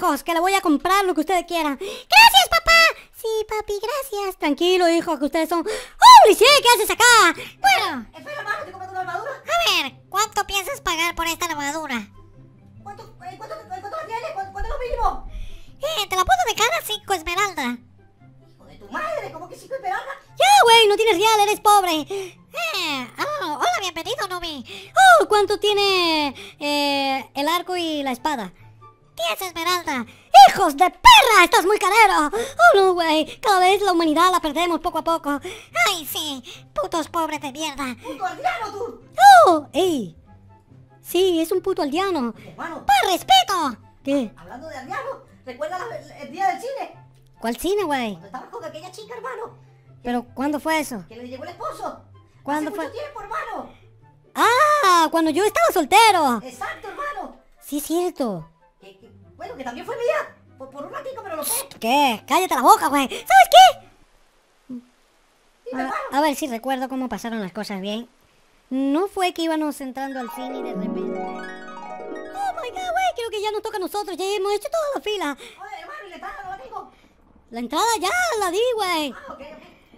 hijos, que le voy a comprar lo que ustedes quieran. ¡Gracias, papá! Sí, papi, gracias. Tranquilo, hijo, que ustedes son... ¡Holy shit! ¿Qué haces acá? Bueno, Espera, hermano, ¿te compras una armadura? a ver, ¿cuánto piensas pagar por esta armadura? ¿Cuánto la tienes? ¿Cuánto es lo mínimo? Te la puedo dejar a 5 esmeralda. Hijo de tu madre, ¿cómo que 5 esmeraldas? Ya, güey, no tienes real, eres pobre. Hola, bienvenido, Numi. Oh, ¿cuánto tiene el arco y la espada? 10 esmeralda. ¡Hijos de perra! ¡Estás muy carero! Oh, no, güey. Cada vez la humanidad la perdemos poco a poco. Ay, sí, putos pobres de mierda. ¡Puto aldeano, tú! ¡Oh! ¡Ey! Sí, es un puto aldeano. Hermano, ¡Pa respeto! ¿Qué? hablando de aldeano, ¿recuerdas el día del cine? ¿Cuál cine, güey? Cuando estabas con aquella chica, hermano, ¿Pero cuándo fue eso? que le llegó el esposo. ¿Cuándo Hace fue? mucho tiempo, hermano. ¡Ah! Cuando yo estaba soltero. Exacto, hermano. Sí, es cierto. Bueno, que también fue mía. Por un ratito, pero lo fue. ¿Qué? Cállate la boca, güey. ¿Sabes qué? Dime, hermano. A ver si recuerdo cómo pasaron las cosas bien. No fue que íbamos entrando al cine y de repente... Oh my god, güey, creo que ya nos toca a nosotros. Ya hemos hecho toda la fila. Oye, hermano, ¿y la entrada no la tengo? La entrada ya la di, güey. Ah, ok.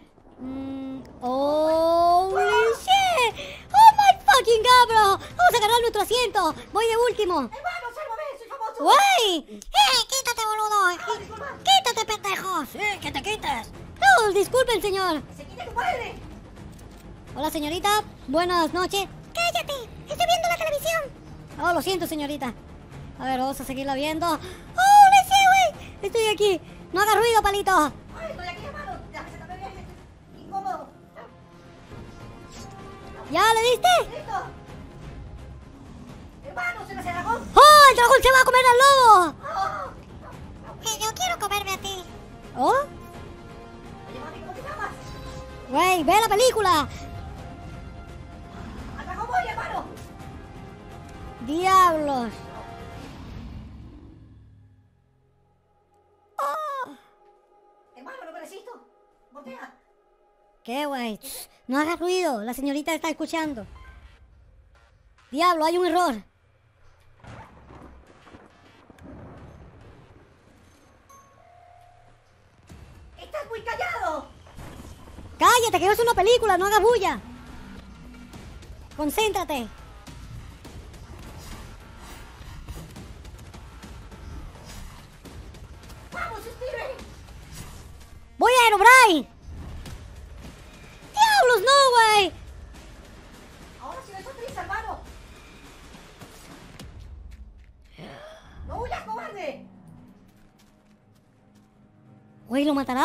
Holy shit. Oh my fucking god, bro. Vamos a agarrar nuestro asiento. Voy de último. Hermano, sálvame, soy famoso. Güey. Quítate, boludo. Disculpa. Quítate, pendejo. Sí, que te quites. No, disculpen, señor. Se quite tu padre. Hola, señorita. Buenas noches. Cállate, estoy viendo la televisión. Oh, lo siento, señorita. A ver, vamos a seguirla viendo. ¡Oh, no sé, güey! Estoy aquí. No hagas ruido, palito. Ay, estoy aquí, hermano. Déjame sentarme bien. Incómodo. ¿Ya le diste? Listo. Hermano, se me hace dragón. ¡Oh, el dragón se va a comer al lobo! Oh. Yo quiero comerme a ti. ¿Oh? Oye, mami, ¿cómo te llamas? Güey, ve la película. Al dragón voy, hermano. Diablos. Hermano, no me resisto. Voltea. ¿Qué, güey? Shh, no hagas ruido. La señorita está escuchando. Diablo, hay un error. Estás muy callado. Cállate, que es una película. No hagas bulla. Concéntrate. Vamos, Steven. ¡Voy a Aerobray! ¡Diablos, no, güey! Ahora sí me sonrisa, hermano. No huyas, cobarde. Güey, ¿lo matará?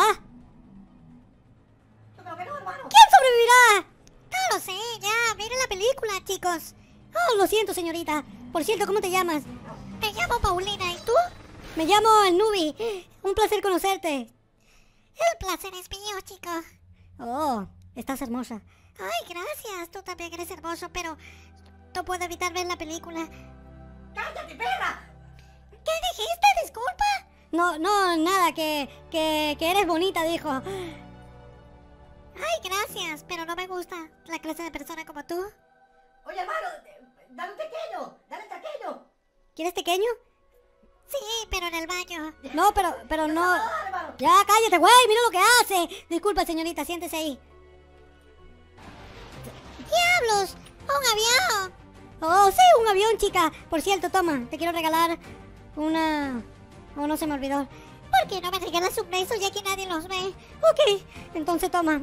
Yo creo que no, hermano. ¿Quién sobrevivirá? No lo sé, ya, miren la película, chicos. Oh, lo siento, señorita. Por cierto, ¿cómo te llamas? Me llamo Paulina, ¿y tú? Me llamo el Nubi. Un placer conocerte. El placer es mío, chico. Oh, estás hermosa. Ay, gracias, tú también eres hermoso, pero no puedo evitar ver la película. ¡Cállate, perra! ¿Qué dijiste? Disculpa. No, nada, que eres bonita, dijo. Ay, gracias, pero no me gusta la clase de persona como tú. Oye, hermano, dale un pequeño. Dale pequeño. ¿Quieres pequeño? Sí, pero en el baño. No, pero no. Dale, hermano. Ya, cállate, güey, mira lo que hace. Disculpa, señorita, siéntese ahí. ¡Diablos! ¡Un avión! Oh, sí, un avión, chica. Por cierto, toma, te quiero regalar una... Oh, no se me olvidó. ¿Por qué no me regalas un beso ya que nadie los ve? Ok, entonces toma.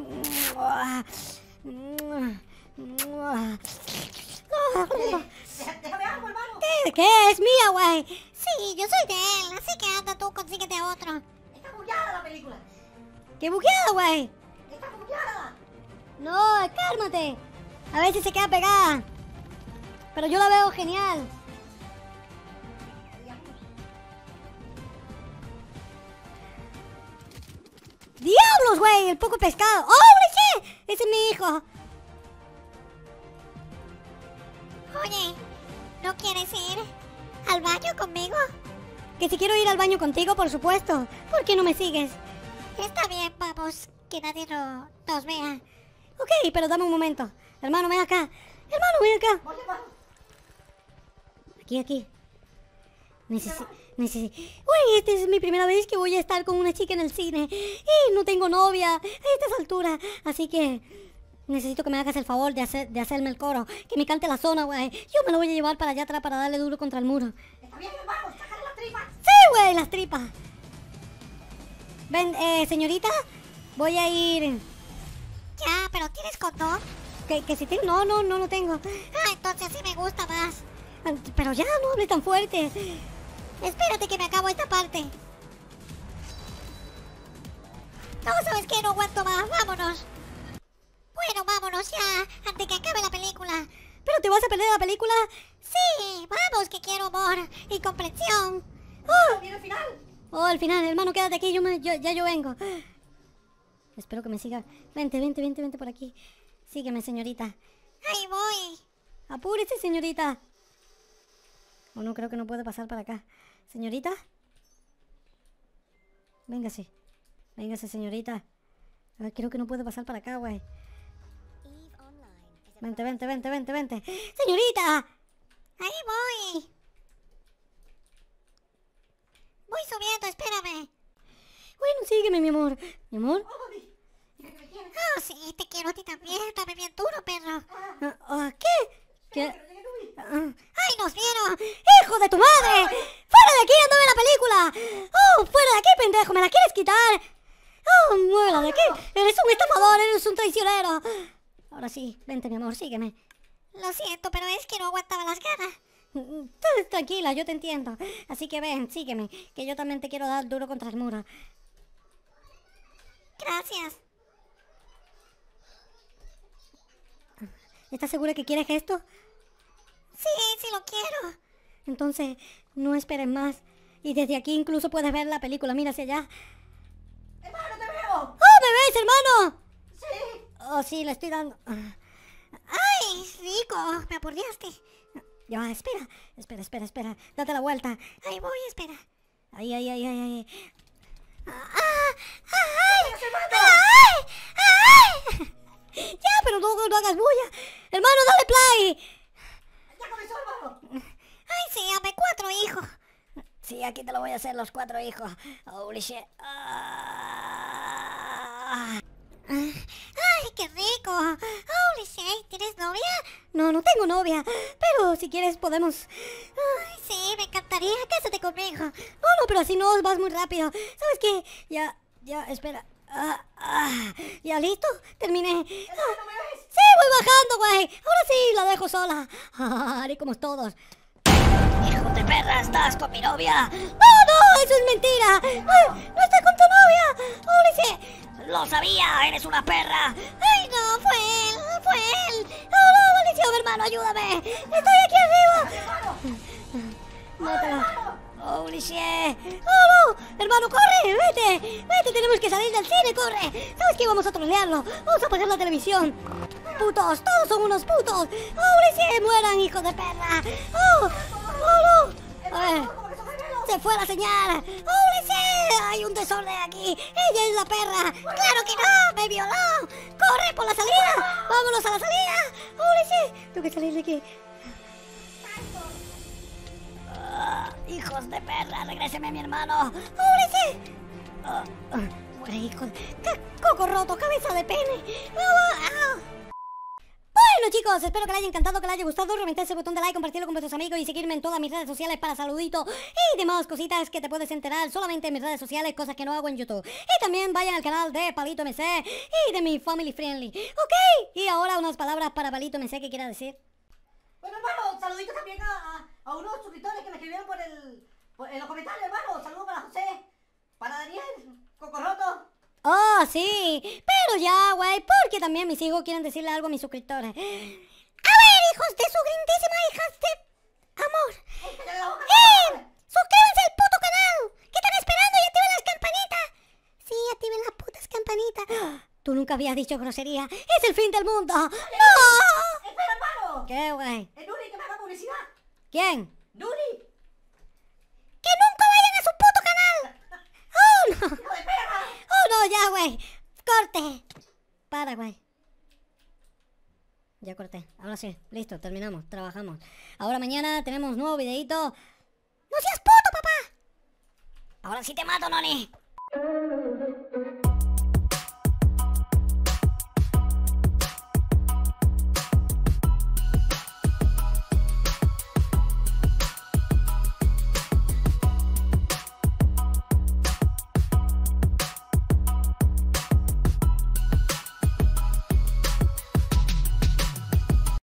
Déjame algo, hermano. ¿Qué? Es mía, güey. Sí, yo soy de él, así que anda tú, consíguete a otro. Está bugueada la película. ¡Qué bugueada, güey! Está bugueada. No, cálmate. A ver si se queda pegada. Pero yo la veo genial. ¡Diablos, güey! El poco pescado. ¡Oh, shit! Ese es mi hijo. Oye, ¿no quieres ir al baño conmigo? Que si quiero ir al baño contigo, por supuesto. ¿Por qué no me sigues? Está bien, vamos, que nadie nos vea. Ok, pero dame un momento. Hermano, ven acá. Hermano, ven acá. Voy, hermano. Aquí. Güey, esta es mi primera vez que voy a estar con una chica en el cine. Y no tengo novia a estas alturas. Así que necesito que me hagas el favor de hacerme el coro. Que me cante la zona, güey. Yo me lo voy a llevar para allá atrás para darle duro contra el muro. Está bien, hermano, sácale las tripas. Sí, güey, las tripas. Ven, señorita, voy a ir... Ya, pero ¿tienes condón? Que si tengo... No, no tengo. Ah, entonces sí me gusta más. Pero ya, no hable tan fuerte. Espérate que me acabo esta parte. No, ¿sabes qué? No aguanto más. Vámonos. Bueno, vámonos ya, antes que acabe la película. ¿Pero te vas a perder la película? Sí, vamos, que quiero amor y comprensión. ¡Oh! ¡Viene el final! Oh, al final, hermano, quédate aquí, yo vengo. Espero que me siga. Vente por aquí. Sígueme, señorita. Ahí voy. Apúrese, señorita. Oh, no, creo que no puede pasar para acá. ¿Señorita? Véngase. Véngase, señorita. Ay, creo que no puede pasar para acá, güey. Vente. ¡Señorita! Ahí voy. Voy subiendo, espérame. Bueno, sígueme, mi amor. ¿Mi amor? Ah, sí, te quiero a ti también. Dame bien duro, perro. ¿Qué? ¿Qué? ¡Ay, nos vieron! ¡Hijo de tu madre! ¡Fuera de aquí, ando a ver la película! ¡Oh, fuera de aquí, pendejo! ¿Me la quieres quitar? ¡Oh, muévela de aquí! ¡Eres un estafador! ¡Eres un traicionero! Ahora sí, vente, mi amor, sígueme. Lo siento, pero es que no aguantaba las ganas. Tranquila, yo te entiendo. Así que ven, sígueme, que yo también te quiero dar duro contra el muro. Gracias. ¿Estás segura que quieres esto? Sí lo quiero. Entonces, no esperes más. Y desde aquí incluso puedes ver la película. Mira hacia allá. ¡Hermano, te veo! ¡Oh, me ves, hermano! ¡Sí! Oh, sí, le estoy dando. ¡Ay, rico! Me aburriaste. Ya, espera. Date la vuelta. Ahí voy, espera. Ahí. ¡Ay! Ya, pero no hagas bulla. Hermano, dale play. ¡Ya comenzó, hermano! ¡Ay, se llame 4 hijos! Sí, aquí te lo voy a hacer los 4 hijos. Holy shit. ¡Ay, qué rico! ¡Holy shit! ¿Tienes novia? No tengo novia. Pero si quieres podemos... ¡Ay, sí! Me encantaría. Cásate conmigo. No, pero así no vas muy rápido. ¿Sabes qué? Ya, espera. ¿Ya listo? Terminé. ¿No me ves? Sí, voy bajando, güey. Ahora sí, la dejo sola. Haré como todos. ¡Hijo de perra! ¿Estás con mi novia? ¡No! ¡Eso es mentira! ¡No estás con tu novia! ¡Holy shit! ¡Lo sabía! ¡Eres una perra! ¡Ay, no! ¡Fue él! ¡No, maldición, hermano! ¡Ayúdame! ¡Estoy aquí arriba! ¡Mátala! ¡Holy shit! ¡Oh, no! ¡Hermano, corre! ¡Vete! ¡Tenemos que salir del cine! ¡Corre! ¿Sabes qué? Vamos a trolearlo. Vamos a apagar la televisión. ¡Putos! ¡Todos son unos putos! ¡Holy shit! ¡Mueran, hijos de perra! ¡Oh! ¡No! A ver. ¡Se fue la señal! ¡Holy shit! ¡Hay un desorden aquí! ¡Ella es la perra! ¡Claro que no! ¡Me violó! ¡Corre por la salida! ¡Vámonos a la salida! ¡Holy shit! Tengo que salir de aquí. ¡Hijos de perra! ¡Regréseme a mi hermano! ¡Holy shit! ¡Muere, hijo! ¡Coco roto! ¡Cabeza de pene! Bueno, chicos, espero que les haya encantado, que les haya gustado. Reventar ese botón de like, compartirlo con vuestros amigos y seguirme en todas mis redes sociales para saluditos y demás cositas que te puedes enterar solamente en mis redes sociales, cosas que no hago en YouTube. Y también vayan al canal de Palito MC y de mi Family Friendly. ¿Ok? Y ahora unas palabras para Palito MC, ¿qué quiera decir? Bueno, hermano, saluditos también a unos suscriptores que me escribieron en los comentarios, hermano. Saludos para José, para Daniel, Cocorroto. Oh, sí, pero ya, güey, porque también mis hijos quieren decirle algo a mis suscriptores. A ver, hijos de su grandísima hijas de amor. ¡Suscríbanse al puto canal! ¿Qué están esperando? ¡Y activen las campanitas! Sí, activen las putas campanitas. Tú nunca habías dicho grosería. ¡Es el fin del mundo! ¡No! Espera, hermano. ¿Qué, güey? Es Nuri que me haga publicidad. ¿Quién? Nuri. ¡Que nunca vayan a su puto canal! ¡Oh, no! ¡Hijo de perra! ¡Oh, no, ya, güey! ¡Corte! Para, güey. Ya corté. Ahora sí, listo, terminamos, trabajamos. Ahora mañana tenemos nuevo videito. ¡No seas puto, papá! Ahora sí te mato, Noni.